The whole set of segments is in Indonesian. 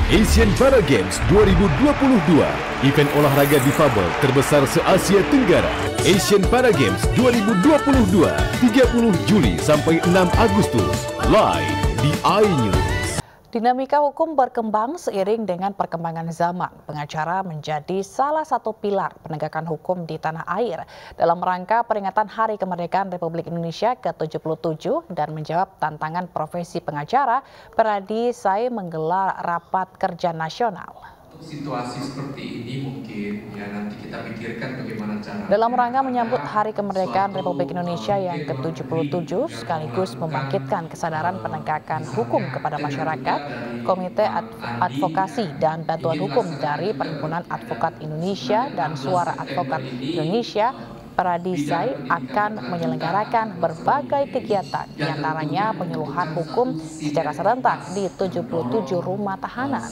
Asian Para Games 2022, event olahraga difabel terbesar se-Asia Tenggara. Asian Para Games 2022, 30 Juli sampai 6 Agustus, live di iNews. Dinamika hukum berkembang seiring dengan perkembangan zaman. Pengacara menjadi salah satu pilar penegakan hukum di tanah air dalam rangka peringatan Hari Kemerdekaan Republik Indonesia ke-77 dan menjawab tantangan profesi pengacara, Peradi Sai menggelar rapat kerja nasional. Situasi seperti ini mungkin ya nanti kita pikirkan bagaimana cara. Dalam rangka menyambut Hari Kemerdekaan Republik Indonesia yang ke-77 sekaligus membangkitkan kesadaran penegakan hukum kepada masyarakat, Komite Advokasi dan Bantuan Hukum dari Perhimpunan Advokat Indonesia dan Suara Advokat Indonesia, Peradi Sai akan menyelenggarakan berbagai kegiatan, diantaranya penyuluhan hukum secara serentak di 77 rumah tahanan.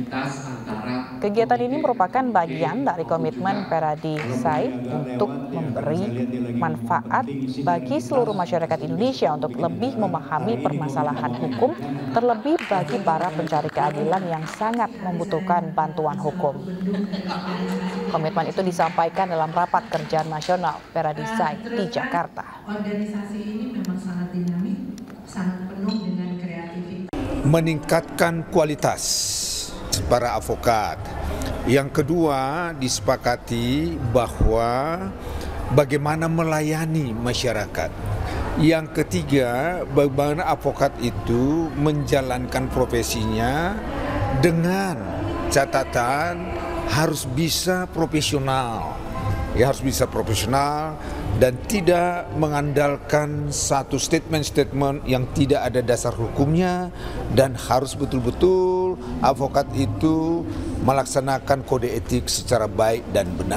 Kegiatan ini merupakan bagian dari komitmen Peradi Sai untuk memberi manfaat bagi seluruh masyarakat Indonesia untuk lebih memahami permasalahan hukum, terlebih bagi para pencari keadilan yang sangat membutuhkan bantuan hukum. Komitmen itu disampaikan dalam rapat kerja nasional Peradi Sai di Jakarta. Organisasi ini memang sangat dinamik, sangat penuh dengan kreativitas. Meningkatkan kualitas para advokat. Yang kedua, disepakati bahwa bagaimana melayani masyarakat. Yang ketiga, bagaimana advokat itu menjalankan profesinya dengan catatan harus bisa profesional. Ya, harus bisa profesional dan tidak mengandalkan satu statement-statement yang tidak ada dasar hukumnya, dan harus betul-betul advokat itu melaksanakan kode etik secara baik dan benar.